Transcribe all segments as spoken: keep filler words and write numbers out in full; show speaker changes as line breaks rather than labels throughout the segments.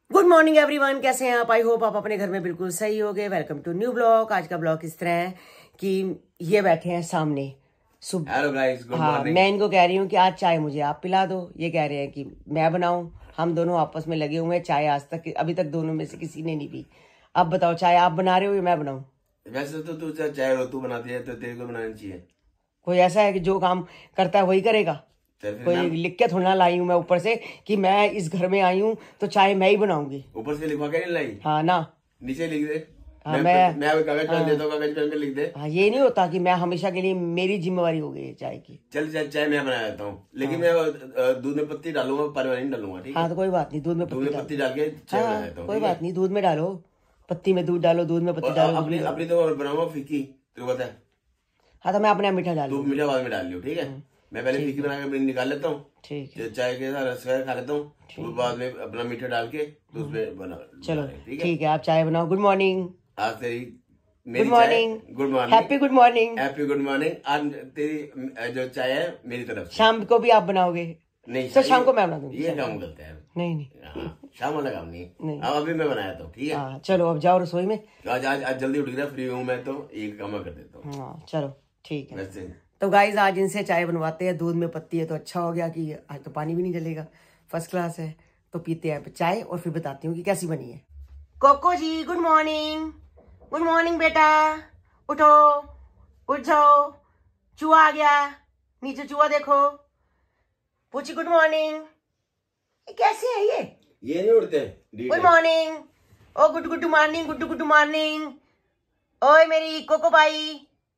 Good morning everyone, कैसे हैं आप? आई होप आप अपने घर में बिल्कुल सही होगे। Welcome to new blog. आज का ब्लॉग इस तरह है कि ये बैठे हैं सामने सुबह।
हेलो गाइस, गुड
हाँ,
मॉर्निंग।
मैं इनको कह रही हूँ कि आज चाय मुझे आप पिला दो। ये कह रहे हैं कि मैं बनाऊं। हम दोनों आपस में लगे हुए हैं। चाय आज तक अभी तक दोनों में से किसी ने नहीं पी। अब बताओ, चाय आप बना रहे हो या मैं बनाऊं?
वैसे तो तू चाहे रो तू बनाती है तो तेरे को बनानी चाहिए।
कोई ऐसा है कि जो काम करता है वही करेगा? कोई लिख के थोड़ा लाई हूँ मैं ऊपर से कि मैं इस घर में आई हूँ तो चाय मैं ही बनाऊंगी।
ऊपर से लिखवा के नहीं लाई?
हाँ ना,
नीचे लिख दे।
हाँ,
मैं
मैं
मैं अभी कागज पेन देता हूँ, कागज पेन पे लिख दे।
हाँ, ये नहीं होता कि मैं हमेशा के लिए मेरी जिम्मेवारी हो गई है चाय की।
चल चल चाय मैं बना देता हूँ, लेकिन मैं दूध में पत्ती डालूंगा, पानी नहीं डालूंगा। ठीक है?
हाँ तो कोई बात नहीं, दूध में
दूध में पत्ती डाल के चाय बना देता हूँ।
कोई बात नहीं, दूध में डालो, पत्ती में दूध डालो, दूध में पत्ती डालो।
अपनी अपनी तो बनाऊंगा फीकी, तू बता।
हाँ तो मैं अपने मीठा डाल
तू मीठा बाद में डाल लियो, ठीक है? मैं पहले फीकी बना के निकाल लेता हूँ,
ठीक है?
चाय के साथ रस खा लेता हूँ, उसके बाद में अपना मीठा डाल के तो उसमें बना।
चलो ठीक है, आप चाय बनाओ। Good morning.
आज तेरी
good morning.
Good morning,
happy good morning.
Happy good morning. आज तेरी जो चाय है मेरी तरफ से।
शाम को भी आप बनाओगे?
नहीं
तो शाम को मैं बना दूंगी।
ये काम गलत है।
नहीं नहीं,
हाँ, शाम वाला काम नहीं,
नहीं।
अब अभी मैं बनाया था, ठीक है?
हाँ चलो, अब जाओ रसोई में।
आज आज आज जल्दी उठ गया, फ्री हूँ मैं तो एक काम कर देता हूँ।
हाँ चलो ठीक है।
वैसे
तो गाइज आज इनसे चाय बनवाते हैं। दूध में पत्ती है तो अच्छा हो गया कि आज तो पानी भी नहीं जलेगा, फर्स्ट क्लास है। तो पीते हैं चाय और फिर बताती हूँ कि कैसी बनी है। Koko ji good morning. Good morning बेटा, उठो, उठ जाओ। चूहा आ गया, नीचे चूहा देखो। पूछी गुड मॉर्निंग। कैसे है ये?
ये नहीं उड़ते।
Good morning. ओ good good morning, good good morning. ओए मेरी कोको भाई,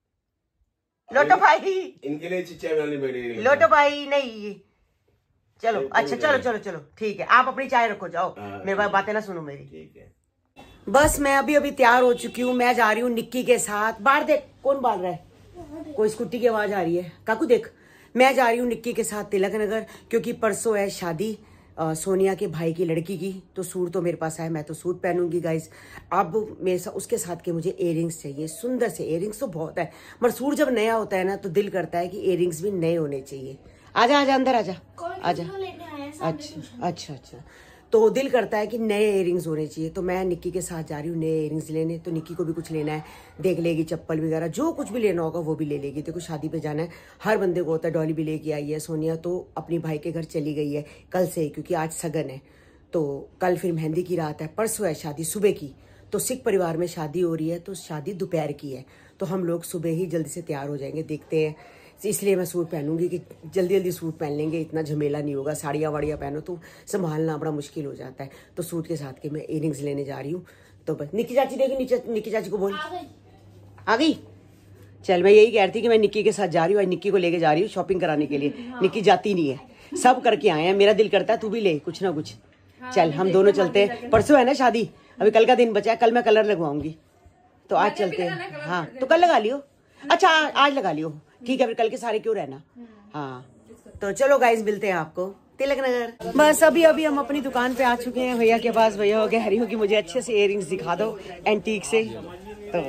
लोटो भाई,
इनके लिए चाय बनानी पड़ी।
लोटो भाई नहीं, चलो अच्छा, चलो चलो चलो ठीक है, आप अपनी चाय रखो, जाओ। मेरे पास बातें ना सुनो मेरी।
ठीक है।
बस मैं अभी अभी तैयार हो चुकी हूँ। मैं जा रही हूँ निक्की के साथ। बाहर देख कौन बाल रहा है, कोई स्कूटी की आवाज आ रही है। काकू देख, मैं जा रही हूँ निक्की के साथ तिलक नगर, क्योंकि परसों है शादी आ, सोनिया के भाई की लड़की की। तो सूट तो मेरे पास है, मैं तो सूट पहनूंगी गाइज। अब मेरे साथ उसके साथ के मुझे इयररिंग्स चाहिए, सुंदर से इयररिंग्स तो बहुत है, मगर सूट जब नया होता है ना तो दिल करता है कि इयररिंग्स भी नए होने चाहिए। आजा आजा अंदर आजा आजा। अच्छा अच्छा अच्छा, तो दिल करता है कि नए इयररिंग्स होने चाहिए। तो मैं निक्की के साथ जा रही हूँ नए इयररिंग्स लेने। तो निक्की को भी कुछ लेना है, देख लेगी, चप्पल वगैरह जो कुछ भी लेना होगा वो भी ले लेगी। देखो शादी पे जाना है, हर बंदे को होता है। डॉली भी लेके आई है, सोनिया तो अपनी भाई के घर चली गई है कल से, क्योंकि आज सगन है। तो कल फिर मेहंदी की रात है, परसों है शादी सुबह की। तो सिख परिवार में शादी हो रही है, तो शादी दोपहर की है। तो हम लोग सुबह ही जल्दी से तैयार हो जाएंगे, देखते हैं। इसलिए मैं सूट पहनूंगी कि जल्दी जल्दी सूट पहन लेंगे, इतना झमेला नहीं होगा। साड़ियाँ वाड़ियाँ पहनो तो संभालना बड़ा मुश्किल हो जाता है। तो सूट के साथ के मैं इयररिंग्स लेने जा रही हूँ। तो बस निक्की चाची देखी, नीचे निक्की चाची को बोल आ गई। चल मैं यही कह रही थी कि मैं निक्की के साथ जा रही हूँ, आज निक्की को लेके जा रही हूँ शॉपिंग कराने के लिए। हाँ। निक्की जाती नहीं है, सब करके आए हैं। मेरा दिल करता है तू भी ले कुछ ना कुछ। हाँ, चल हम दोनों चलते हैं। परसों है ना शादी, अभी कल का दिन बचा है। कल मैं कलर लगवाऊंगी, तो आज चलते हैं। हाँ तो कल लगा लियो। अच्छा आज लगा लियो, ठीक है, फिर कल के सारे क्यों रहना। हाँ तो चलो गाइस, मिलते हैं आपको तिलक नगर। बस अभी अभी हम अपनी दुकान पे आ चुके हैं भैया के पास। भैया हो कह रही हूँ कि मुझे अच्छे से इयररिंग्स दिखा दो एंटीक से। तो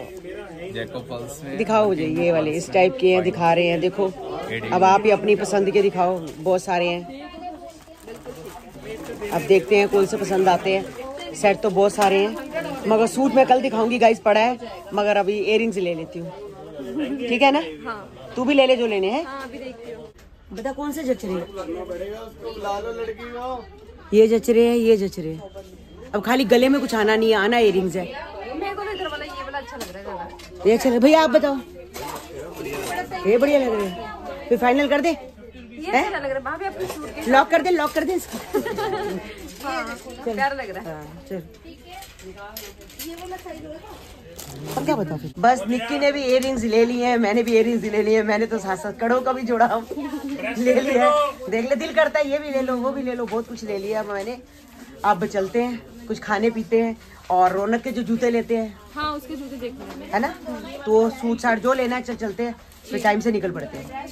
दिखाओ मुझे ये वाले, इस टाइप के हैं, दिखा रहे हैं। देखो अब आप ही अपनी पसंद के दिखाओ, बहुत सारे हैं। अब देखते हैं कौन से पसंद आते हैं। सेट तो बहुत सारे हैं, मगर सूट मैं कल दिखाऊंगी गाइस, पड़ा है। मगर अभी इयररिंग्स ले लेती हूँ, ठीक है ना? हाँ। तू भी ले ले जो लेने हैं। हाँ, अभी देखती हूँ। बता कौन से जच रहे हैं? ये जच रहे हैं, ये जच रहे हैं। अब खाली गले में कुछ आना नहीं है, आना इयररिंग्स है। मेरे को इधर वाला ये वाला अच्छा लग रहा है। ये अच्छा लग, भैया आप बताओ। ये बढ़िया लग रहे हैं, फिर फाइनल कर दे। ये अच्छा लग रहा है, अपने सूट के लॉक कर दे, लॉक कर दे इसको। हाँ, प्यारा लग रहा है। चल क्या बताओ फिर। बस निक्की ने भी इयररिंग्स ले लिए हैं, मैंने भी इयररिंग्स ले लिए हैं। मैंने तो साथ साथ कड़ों का भी जोड़ा ले लिया है। देख ले, दिल करता है ये भी ले लो, वो भी ले लो, बहुत कुछ ले लिया मैंने। अब चलते हैं, कुछ खाने पीते हैं। और रौनक के जो जूते लेते हैं, हाँ उसके जूते देखने है ना, तो सूट साट जो लेना है चल चलते हैं, फिर टाइम से निकल पड़ते हैं।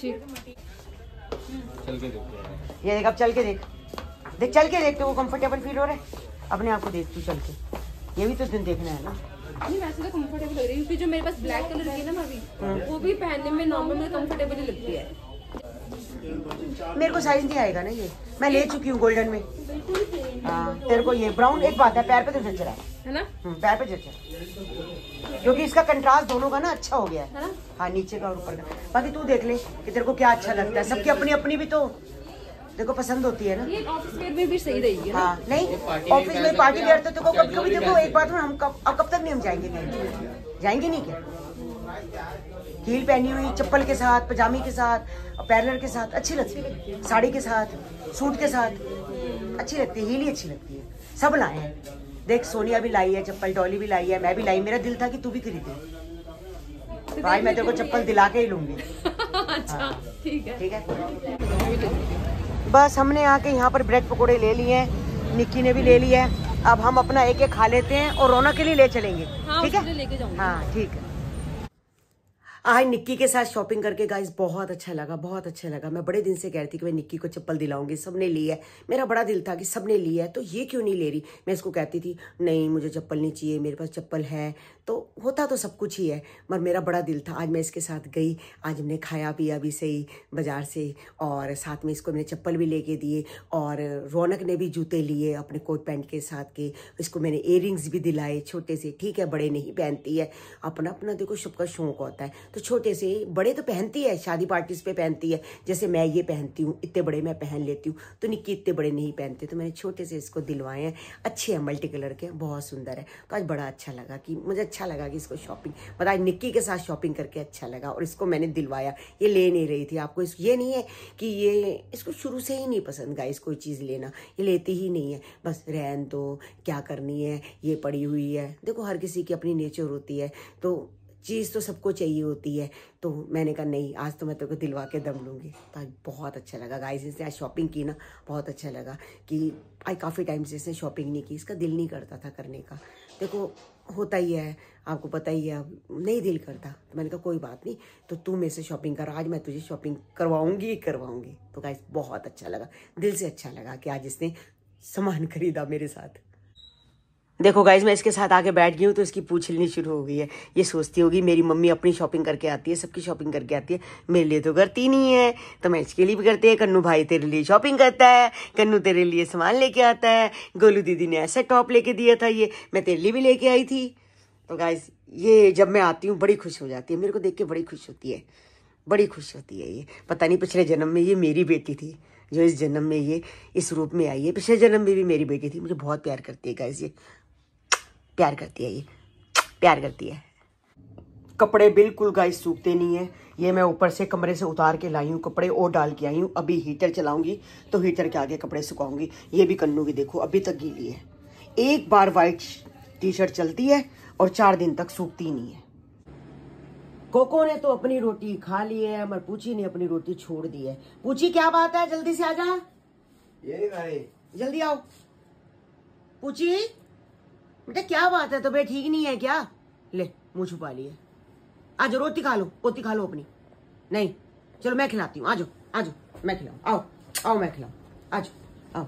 ये देख, अब चल के देख, देख चल के देख, तो वो कंफर्टेबल फील हो रहा है अपने आप को, देख तू चल के। ये भी तो दिन देखना है ना।
नहीं वैसे तो कंफर्टेबल लग रही है, क्योंकि जो मेरे पास ब्लैक कलर की है ना भाभी, वो भी पहनने में नॉर्मल में कंफर्टेबल ही लगती है।
मेरे को साइज नहीं आएगा ना ये, मैं ले चुकी हूँ गोल्डन में। हाँ तेरे को ये ब्राउन एक बात है, पैर पे तो जचरा
है ना,
पैर पे जचरा, क्योंकि इसका कंट्रास्ट दोनों का ना अच्छा हो गया है। हाँ नीचे का और ऊपर का। बाकी तू देख ले कि तेरे को क्या अच्छा लगता है, सबकी अपनी अपनी भी तो देखो पसंद होती है ना।
ये ऑफिस वेयर में भी सही रहेगी ना।
हाँ नहीं ऑफिस में पार्टी वेयर तो देखो कभी कभी देखो एक बात, हम कब अब कब तक नहीं हम जाएंगे कहीं, जाएंगे नहीं क्या, हील पहनी हुई चप्पल के साथ, पजामी के साथ, पैरलर के साथ अच्छी लगती है, साड़ी के साथ, सूट के साथ अच्छी लगती है, हील ही अच्छी लगती है। सब लाए हैं, देख सोनिया भी लाई है चप्पल, डॉली भी लाई है, मैं भी लाई, मेरा दिल था कि तू भी खरीदे, भाई मैं तेरे को चप्पल दिला के ही लूंगी।
अच्छा ठीक है
ठीक है। बस हमने आके यहाँ पर ब्रेड पकोड़े ले लिए हैं, निक्की ने भी ले लिया है, अब हम अपना एक एक खा लेते हैं और रौनक के लिए ले चलेंगे।
हाँ,
ठीक है
लेके जाऊंगी।
हाँ ठीक है। आज निक्की के साथ शॉपिंग करके गाइस बहुत अच्छा लगा, बहुत अच्छा लगा। मैं बड़े दिन से कह रही थी कि मैं निक्की को चप्पल दिलाऊंगी, सबने ली है, मेरा बड़ा दिल था कि सबने ली है तो ये क्यों नहीं ले रही। मैं इसको कहती थी नहीं मुझे चप्पल नहीं चाहिए, मेरे पास चप्पल है, तो होता तो सब कुछ ही है, मगर मेरा बड़ा दिल था। आज मैं इसके साथ गई, आज हमने खाया पिया भी सही बाजार से, और साथ में इसको मैंने चप्पल भी लेके दिए, और रौनक ने भी जूते लिए अपने कोट पैंट के साथ के, इसको मैंने इयररिंग्स भी दिलाए छोटे से। ठीक है बड़े नहीं पहनती है, अपना अपना देखो सबका शौक होता है, तो छोटे से, बड़े तो पहनती है शादी पार्टीज पे पहनती है, जैसे मैं ये पहनती हूँ, इतने बड़े मैं पहन लेती हूँ, तो निक्की इतने बड़े नहीं पहनते, तो मैंने छोटे से इसको दिलवाए हैं। अच्छे हैं, मल्टी कलर के, बहुत सुंदर है। तो आज बड़ा अच्छा लगा कि मुझे अच्छा लगा कि इसको शॉपिंग, मतलब आज निक्की के साथ शॉपिंग करके अच्छा लगा, और इसको मैंने दिलवाया। ये ले नहीं रही थी, आपको इस ये नहीं है कि ये इसको शुरू से ही नहीं पसंद गाइस कोई चीज़ लेना, ये लेती ही नहीं है, बस रहन दो क्या करनी है, ये पड़ी हुई है। देखो हर किसी की अपनी नेचर होती है, तो चीज़ तो सबको चाहिए होती है, तो मैंने कहा नहीं आज तो मैं तेरे को दिलवा के दम लूँगी। तो आज बहुत अच्छा लगा गाइस, इसने आज शॉपिंग की ना, बहुत अच्छा लगा कि आज काफ़ी टाइम से इसने शॉपिंग नहीं की, इसका दिल नहीं करता था करने का। देखो होता ही है, आपको पता ही है, अब नहीं दिल करता, तो मैंने कहा कोई बात नहीं, तो तू मेरे से शॉपिंग कर, आज मैं तुझे शॉपिंग करवाऊंगी ही करवाऊंगी। तो गाइस बहुत अच्छा लगा, दिल से अच्छा लगा कि आज इसने सामान खरीदा मेरे साथ। देखो गाइज मैं इसके साथ आके बैठ गई हूँ तो इसकी पूछ लेनी शुरू हो गई है। ये सोचती होगी मेरी मम्मी अपनी शॉपिंग करके आती है, सबकी शॉपिंग करके आती है, मेरे लिए तो करती नहीं है, तो मैं इसके लिए भी करती है। कन्नू भाई तेरे लिए शॉपिंग करता है, कन्नू तेरे लिए सामान लेके आता है, गोलू दीदी ने ऐसा टॉप लेके दिया था, ये मैं तेरे लिए भी लेके आई थी। तो गाइज ये जब मैं आती हूँ बड़ी खुश हो जाती है, मेरे को देख के बड़ी खुश होती है, बड़ी खुश होती है। ये पता नहीं पिछले जन्म में ये मेरी बेटी थी, जो इस जन्म में ये इस रूप में आई है, पिछले जन्म में भी मेरी बेटी थी। मुझे बहुत प्यार करती है गाइज, ये प्यार करती है, ये प्यार करती है। कपड़े बिल्कुल गाइस सूखते नहीं है, ये मैं ऊपर से कमरे से उतार के लाई हूँ, कपड़े और डाल के आई हूँ। अभी हीटर चलाऊंगी तो हीटर के आगे कपड़े सुखाऊंगी। ये भी कन्नू की देखो अभी तक गीली है, एक बार वाइट टी शर्ट चलती है और चार दिन तक सूखती नहीं है। कोको ने तो अपनी रोटी खा ली है, मगर पूछी ने अपनी रोटी छोड़ दी है। पूछी क्या बात है, जल्दी से आ जा,
ये
जल्दी आओ। पूछी बेटा क्या बात है, तबीयत ठीक नहीं है क्या? ले मुंह छुपा लिए, आज रोटी खा लो, पोती खा लो अपनी। नहीं चलो मैं खिलाती हूँ, आ जाओ आ जाओ मैं खिलाऊं, आओ आओ मैं खिलाऊं, आ जाओ आओ।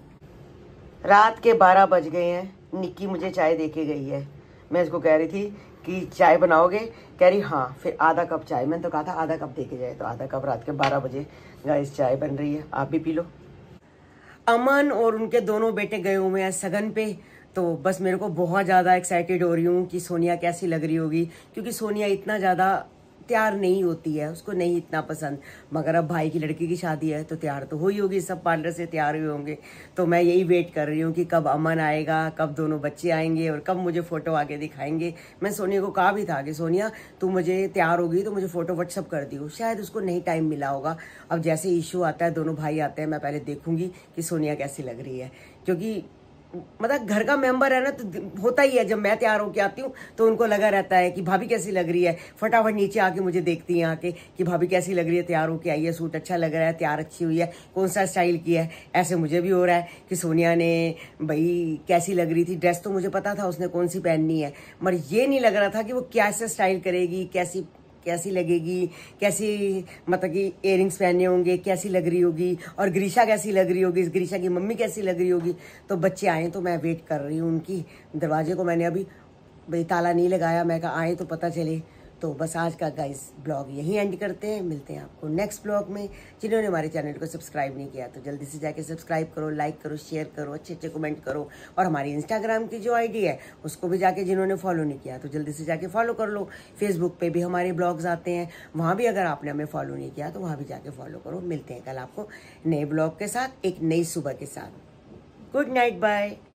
रात के बारह बज गए हैं, निक्की मुझे चाय दे के गई है। मैं इसको कह रही थी कि चाय बनाओगे, कह रही हाँ, फिर आधा कप चाय, मैंने तो कहा था आधा कप दे के जाए, तो आधा कप रात के बारह बजे गाइस चाय बन रही है, आप भी पी लो। अमन और उनके दोनों बेटे गए हुए हैं सगन पे, तो बस मेरे को बहुत ज़्यादा एक्साइटेड हो रही हूँ कि सोनिया कैसी लग रही होगी, क्योंकि सोनिया इतना ज़्यादा तैयार नहीं होती है, उसको नहीं इतना पसंद, मगर अब भाई की लड़की की शादी है तो तैयार तो हो ही होगी, सब पार्लर से तैयार हुए होंगे। तो मैं यही वेट कर रही हूँ कि कब अमन आएगा, कब दोनों बच्चे आएंगे और कब मुझे फ़ोटो आके दिखाएंगे। मैं सोनिया को कहा भी था कि सोनिया तू मुझे तैयार होगी तो मुझे फ़ोटो व्हाट्सअप कर दियो, शायद उसको नहीं टाइम मिला होगा। अब जैसे इशू आता है, दोनों भाई आते हैं, मैं पहले देखूंगी कि सोनिया कैसी लग रही है, क्योंकि मतलब घर का मेंबर है ना, तो होता ही है जब मैं तैयार होके आती हूँ तो उनको लगा रहता है कि भाभी कैसी लग रही है, फटाफट नीचे आके मुझे देखती हैं आके कि भाभी कैसी लग रही है, तैयार होके आई है, सूट अच्छा लग रहा है, तैयार अच्छी हुई है, कौन सा स्टाइल किया है। ऐसे मुझे भी हो रहा है कि सोनिया ने भाई कैसी लग रही थी, ड्रेस तो मुझे पता था उसने कौन सी पहननी है, मगर ये नहीं लग रहा था कि वो कैसे स्टाइल करेगी, कैसी कैसी लगेगी, कैसी मतलब कि इयररिंग्स पहने होंगे, कैसी लग रही होगी, और ग्रीशा कैसी लग रही होगी, ग्रीशा की मम्मी कैसी लग रही होगी। तो बच्चे आए तो मैं वेट कर रही हूँ उनकी, दरवाजे को मैंने अभी भाई ताला नहीं लगाया, मैं कहा आए तो पता चले। तो बस आज का गाइस ब्लॉग यहीं एंड करते हैं। मिलते हैं आपको नेक्स्ट ब्लॉग में। जिन्होंने हमारे चैनल को सब्सक्राइब नहीं किया तो जल्दी से जाके सब्सक्राइब करो, लाइक करो, शेयर करो, अच्छे अच्छे कमेंट करो। और हमारी इंस्टाग्राम की जो आईडी है उसको भी जाके जिन्होंने फॉलो नहीं किया तो जल्दी से जाके फॉलो कर लो। फेसबुक पे भी हमारे ब्लॉग्स आते हैं, वहाँ भी अगर आपने हमें फॉलो नहीं किया तो वहाँ भी जाके फॉलो करो। मिलते हैं कल आपको नए ब्लॉग के साथ, एक नई सुबह के साथ। Good night, bye.